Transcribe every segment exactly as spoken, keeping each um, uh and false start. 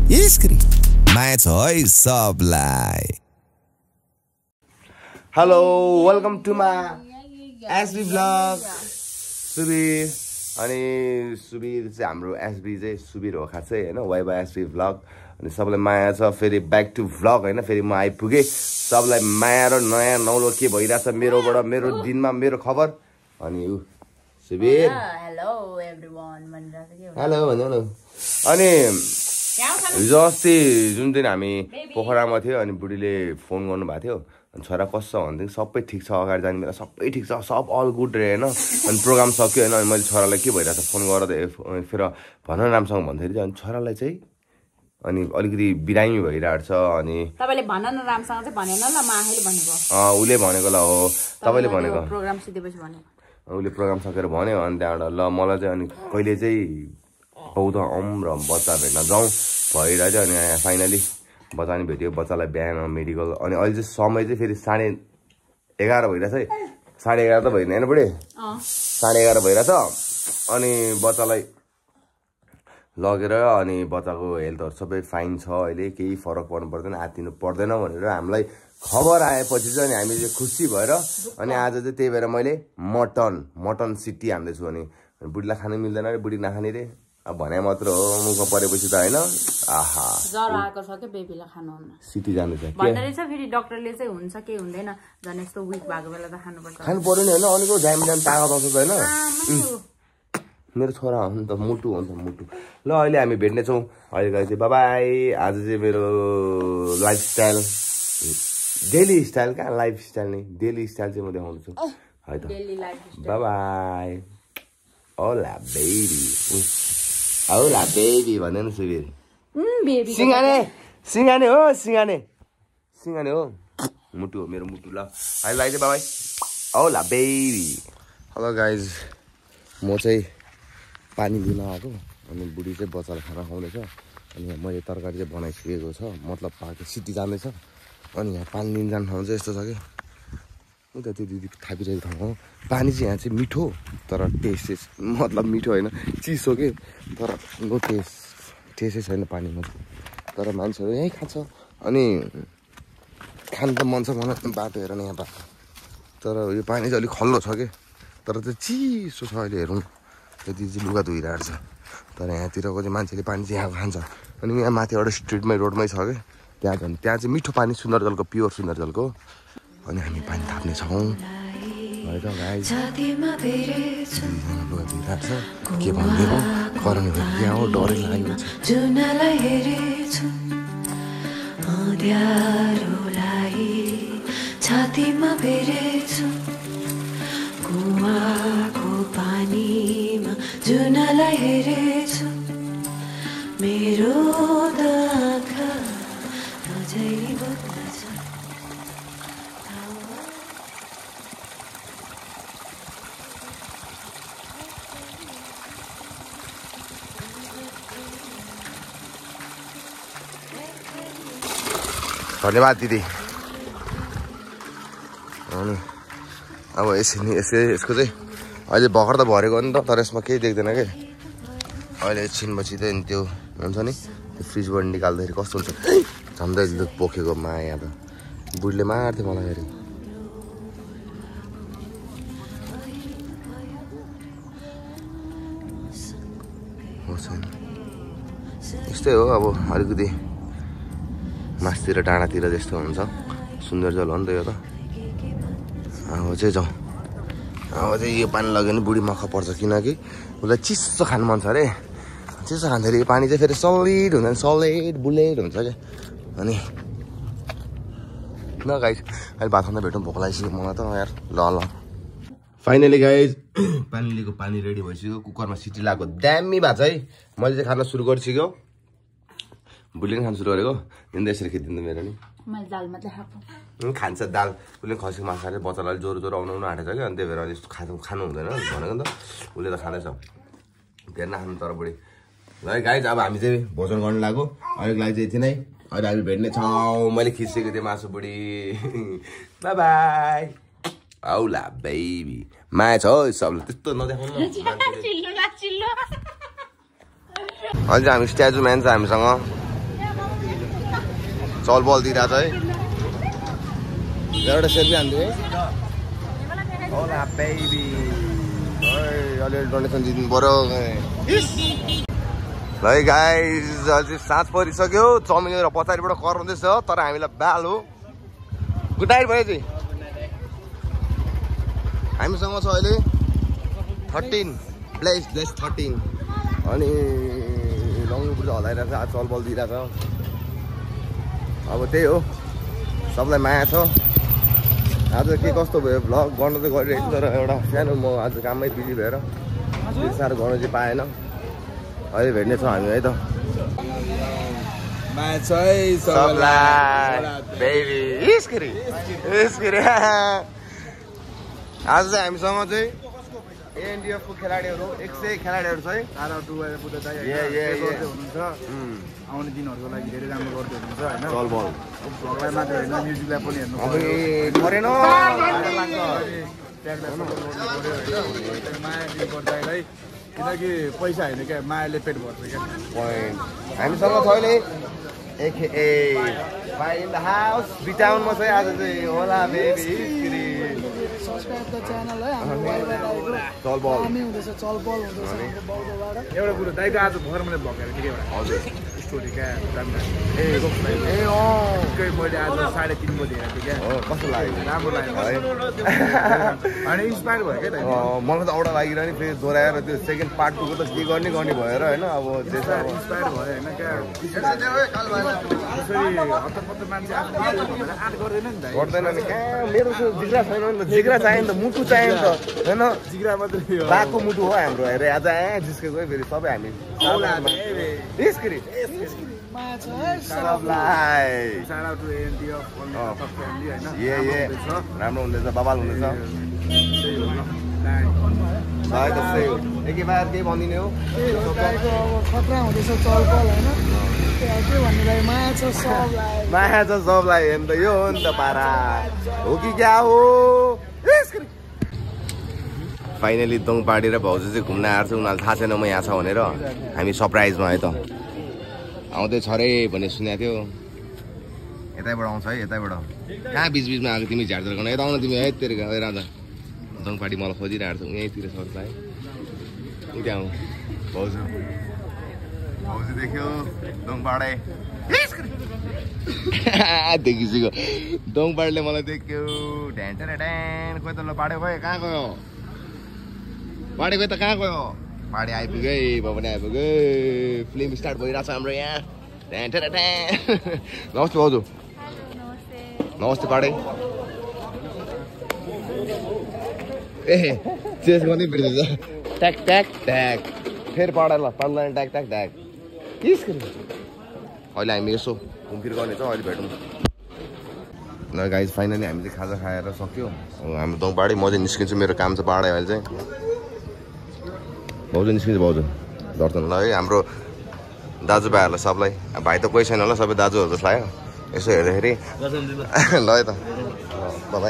इस्क्री माया छ है सबलाई। Hello welcome to my SB vlog. Subir अनि सुबीर चाहिँ हाम्रो एसबी चाहिँ सुबीर हो खासै होइन, वाइ बाई एसबी भ्लग। अनि सबलाई माया छ, फेरि ब्याक टु भ्लग होइन, फेरि म आइपुगेँ। सबलाई माया र नयाँ नौलो के भइरहेछ मेरोबाट, मेरो दिनमा मेरो खबर। अनि ऊ सुबीर हेलो एभ्रीवन भनिरहेको के हो? हेलो भन्नु न। अनि हिजो अस्ति जुन दिन हामी पोखरामा थियो अनि बुढीले फोन गर्नुभएको थियो, अनि छोरा कस्तो भन्दै सबै ठिक छ, अगाडि जाने बेला सबै ठिक छ, सब अल गुड रे होइन। अनि प्रोग्राम सक्यो होइन, अनि मैले छोरालाई के भइरहेको छ फोन गरेर फेरि भन राम्रोसँग भन्दाखेरि अनि छोरालाई चाहिँ अनि अलिकति बिरामी भइरहेको छ। अनि तपाईले भन न राम्रोसँग चाहिँ भनेन ल, म आफैले भनेको। अँ उसले भनेको ल हो, तपाईँले भनेको प्रोग्राम सिधेपछि भनेको। उसले प्रोग्राम सकेर भन्यो। अनि त्यहाँबाट ल मलाई चाहिँ अनि कहिले चाहिँ बौद्ध आउँ र बच्चा भेट्न जाउँ भइरहेको थियो। अनि यहाँ फाइनली बच्चा नि भेट्यो, बच्चालाई बिहान मेडिकल। अनि अहिले चाहिँ समय चाहिँ फेरि साढे एघार भइरहेछ है, साढे एघार त भइरहेन बुढी, साढे एघार भइरहेछ। अनि बच्चालाई लगेर अनि बच्चाको हेल्थहरू सबै फाइन छ, अहिले केही फरक पर्नु पर्दैन, आत्तिनु पर्दैन भनेर हामीलाई खबर आएपछि चाहिँ अनि हामी चाहिँ खुसी भएर अनि आज चाहिँ त्यही भएर मैले मटन मटन सिटी हान्दैछु। अनि बुढीलाई खानु मिल्दैन अरे, बुढी नखाने रे, अब भने मात्र हो, मुखमा परेपछि त होइन। आहा ज्वरो आएको छ के बेबीलाई खानु हुन्न, सिटी जाँदैछ भन्दै रहेछ। फेरि डाक्टरले चाहिँ हुन्छ के हुँदैन, झन् यस्तो विक भएको बेला त खानुपर्छ, खानु पर्यो नि होइन। अनिको जाम जाम तागत आउँछ होइन, मेरो छोरा हो नि त, मुटु हो नि त मुटु। ल अहिले हामी भेट्नेछौँ, अहिले गए चाहिँ बाबाई। आज चाहिँ मेरो लाइफस्टाइल डेली स्टाइल कहाँ लाइफस्टाइल नै डेली स्टाइल चाहिँ म देखाउँदैछु है त। बाबाई ओला बेबी, औला बेबी भन्दैन सुबीर, सिंगाने सिंगाने हो, सिंगाने सिंगाने हो, मुटु हो मेरो मुटु। ल अहिले चाहिँ बाबाई औला बेबी। हेलो गाइज, म चाहिँ पानी लिन आएको, अनि बुढी चाहिँ बच्चालाई खाना खुवाउँदैछ। अनि यहाँ मैले तरकारी चाहिँ बनाइसकेको छ, मतलब पाएको सिटी जाँदैछ। अनि यहाँ पानी लिन जाने ठाउँ चाहिँ यस्तो छ कि उता त्यो दिदी थापिरहेको ठाउँ हो। पानी चाहिँ यहाँ चाहिँ मिठो तर टेस्ट चाहिँ मतलब मिठो होइन, चिसो के, तर नो टेस्ट टेस्टै छैन पानीमा। तर मान्छेहरू यहीँ खान्छ। अनि खानु त मन छ मलाई बाटो हेर न यहाँ बाटो, तर यो पानी चाहिँ अलिक खल्लो छ कि, तर त्यो चिसो छ। अहिले हेरौँ त्यो दिदी चाहिँ लुगा धोइरहेको छ, तर यहाँतिरको चाहिँ मान्छेले पानी चाहिँ यहाँ खान्छ। अनि यहाँ माथि एउटा स्ट्रिटमै रोडमै छ कि, त्यहाँ झन् त्यहाँ चाहिँ मिठो पानी, सुन्दर जलको, प्योर सुन्दर जलको। अनि हामी पानी थाप्ने छौँ है त गाइस। लुगा धोइरहेको छ, के भनिदिनु कराउने भयो क्या हो, डरै लागेको छ। छातीमा बेरेछु कुवाको पानीमा जुनलाई हेरेछु, मेरो त आँखा अझै बग्दछ। धन्यवाद दिदी। अनि अब यसरी यसै यसको चाहिँ अहिले भर्खर त भरेको नि त, तर यसमा केही देख्दैन कि। अहिले एकछिनपछि चाहिँ त्यो हुन्छ नि, त्यो फ्रिजबाट निकाल्दाखेरि कस्तो हुन्छ, झन्डै दुध पोखेको माया त। बुढीले मार्थ्यो मलाई फेरि। यस्तै हो अब, अलिकति मासतिर डाँडातिर जस्तो हुन्छ, सुन्दर जल हो नि त यो त। अब चाहिँ जाउँ, अब चाहिँ यो पानी लग्यो भने बुढी मख पर्छ, किनकि उसलाई चिसो खानु मन छ अरे। चिसो खाँदाखेरि यो पानी चाहिँ फेरि सलिड हुन्छ, सलिड बुलेट हुन्छ क्या। अनि ल गाइज अहिले भात खाँदा भेटौँ, भोक लागिसक्यो मलाई त यार। ल ल फाइनली गाइज पानी लिएको पानी रेडी भइसक्यो, कुकरमा सिटी लगाएको दामी भएको छ है। मैले चाहिँ खाना सुरु गरिसक्यो, बुढीले पनि खानु सुरु गरेको, दिँदा यसरी खिचिदिनु मेरो नि। मैले दाल मात्रै खाएको, खान्छ दाल। उसले खसीको मासु खाएर बच्चालाई ज्वरो ज्वरो आउनु आँटेको छ कि, अनि त्यही भएर अहिले यस्तो खानु खानु हुँदैन भनेको नि त, उसले त खाँदैछ धेरै नखानु तर बुढी। ल है गाइज अब हामी चाहिँ भोजन गर्नु लाग्यो, अहिलेको लागि चाहिँ यति नै। अहिले हामी भेट्ने छौँ, मैले खिचेको थिएँ मासु बुढी। बाई बाई औला बेबी, माया छ हौ सबले, त्यस्तो नदेखाउनु। अहिले हामी स्ट्याचु म्यान छ हामीसँग, चल बल दिइरहेछ है एउटा सेल्फी हान्दियो है होला बेबी अलिअलि डोनेसन दिनु पर्यो ल है गाइज अझै साँझ परिसक्यो चमिनेर पछाडिबाट कराउँदैछ तर हामीलाई बाल हो गुड नाइट भयो चाहिँ हामीसँग छ अहिले थर्टिन प्लेस प्लेस थर्टिन अनि लङ्गुपुर हल्लाइरहेको छ आज चलबल दिइरहेको छ अब त्यही हो सबलाई माया छ आज के कस्तो भयो भ्लग गर्नु त गरिरहेको छु तर एउटा सानो म आज काममै बिजी भएर त्यति साह्रो गर्नु चाहिँ पाएन अहिले भेट्नेछौँ हामी है त माया छ है सबलाई बेबी इस्करी इस्करी आज चाहिँ हामीसँग चाहिँ एएनडिएफको खेलाडीहरू एक सय खेलाडीहरू छ है हुनुहुन्छ आउने दिनहरूको लागि धेरै राम्रो गर्दै हुनुहुन्छ होइन चलबल भगवान् मात्र होइन म्युजिकलाई पनि हेर्नु परेन माया गर्दाखेरि किनकि पैसा होइन क्या मायाले पेट भर्छ क्या पोइन्ट हामीसँग छ अहिले एक ए भाइ इन द हाउस बिटाउनमा चाहिँ आज चाहिँ होला बेबी सब्सक्राइब द च्यानल है हाम्रो बाइबाट आएको चलबल हामी हुँदैछ चलबल हुँदैछ हाम्रो बाउबाट एउटा कुरो दाइको आज भर्खर मैले भगेर थिएँ एउटा हजुर स्टोरी क्या जानकारी ए ए अँ मैले आज साढे तिन बजी हेरेको थिएँ क्या कस्तो लाग्यो राम्रो लाग्यो है अनि इन्सपायर भयो क्या मलाई त औडा लागिरह नि फेरि दोहोऱ्याएर त्यो सेकेन्ड पार्ट टूको त के गर्ने गर्ने भएर होइन अब इन्सपायर भयो होइन क्या त्यसरी हत्तपत्त मान्छे आफ्नो आँट गर्दैन नि त गर्दैन नि कहाँ मेरो त्यो जिग्रा छैन नि त जिग्रा चाहियो नि त मुटु चाहियो नि त होइन जिग्रा मात्रै बाघको मुटु हो हाम्रो हेरे आज यहाँ जिस्केको फेरि सबै हामी निस्करी माया छ है सबलाई shout out to A N D F family हैन ए ए राम्रो हुँदैछ बबाल हुँदैछ भाइ त सही हो एकै बार के भनिदिने हो गाईको अब खतरा हुँदैछ चलपल होइन के भन्ने भाइ माया छ सबलाई माया छ सबलाई हेर्नु त यो हो नि त पारा हो कि क्या हो फाइनली दोङ पार्टी र भाउजू चाहिँ घुम्न आएर चाहिँ उनीहरूलाई थाहा छैन म यहाँ छ भनेर हामी सरप्राइजमा है त आउँदै छ रे भन्ने सुनेको थियो यतैबाट आउँछ है यतैबाट कहाँ बिच बिचमा आएको तिमी झारझार गर्न यता आउन तिमी है तेरो राजा दोङ पार्टी मलाई खोजिरहेको छौ यहीँतिर सर्छ है त्यहाँ हो भाउजू भाउजू देख्यो दोङ पाडे देखिसक्यो दोङ पाडले मलाई देख्यो ढ्यान ढ्यान खोइ त ल पाडे खोइ कहाँ गयो पाडे खोइ त कहाँ गयो पाडे आइपुग्यो है भयो भने आइपुग्यो फिल्म स्टार्ट भइरहेको छ हाम्रो यहाँ ढ्यान ढ्यान नमस्ते भाउजू नमस्ते पाडे ए चेस गर्नै बिर्सेछ ट्याक ट्याक ट्याक फेरि पाडा ल पाडला ट्याक ट्याक ट्याक किस अहिले हामी यसो घुमफिर गर्नेछौँ अहिले भेटौँ ल गाइज फाइनली हामी चाहिँ खाजा खाएर सक्यो हाम्रो दोङ पाडै म चाहिँ निस्किन्छु मेरो काम चाहिँ पाडै अहिले चाहिँ भाउजू निस्किन्छ भाउजू दर्शन ल है हाम्रो दाजुभाइहरूलाई सबलाई भाइ त कोही छैन होला सबै दाजुहरू जस्तो लाग्यो यसो हेर्दाखेरि ल है त बाई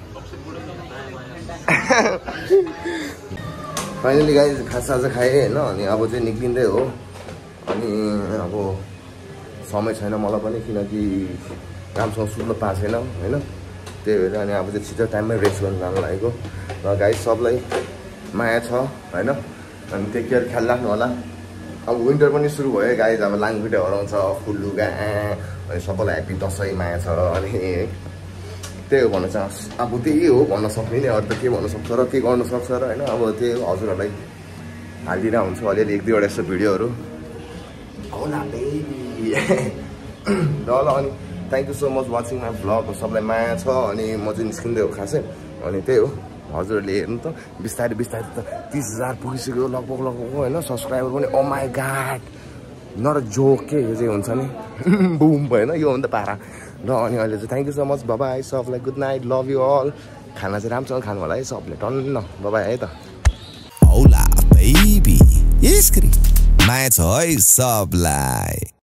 फाइनली गाइज खाजासाजा खाएँ होइन अनि अब चाहिँ निक्लिँदै हो अनि अब समय छैन मलाई पनि किनकि राम्रोसँग सुत्नु पाएको छैन होइन त्यही भएर अनि अब चाहिँ छिटो टाइममै रेस्ट गर्नु जानु लागेको र गाइज सबलाई माया छ होइन अनि टेक केयर ख्याल राख्नु होला अब विन्टर पनि सुरु भयो गाइज अब लाङपिटे हराउँछ फुल लुगा अनि सबैलाई ह्याप्पी दसैँ माया छ अनि त्यही हो भन्न चाहन्छु अब त्यही हो भन्न सक्ने नि अरू त के भन्न सक्छ र के गर्नु सक्छ र होइन अब त्यही हो हजुरहरूलाई हालिदिरहेको हुन्छु अलिअलि एक दुईवटा यस्तो भिडियोहरू होला ल ल अनि thank you so much watching my vlog सबलाई माया छ अनि म चाहिँ निस्किँदै हो खासै अनि त्यही हो हजुरहरूले हेर्नु त बिस्तारै बिस्तारै त तिस हजार पुगिसक्यो लगभग लगभग होइन सब्सक्राइबर पनि oh my god not a joke के यो चाहिँ हुन्छ नि बुम भएन यो हो नि त पारा ल अनि अहिले चाहिँ थ्याङ्क यू सो मच बाबाई सबलाई good night love you all खाना चाहिँ राम्रोसँग खानु होला है सबले टन्न बाबाई है त होला बेबी यसरी माया छ है सबलाई।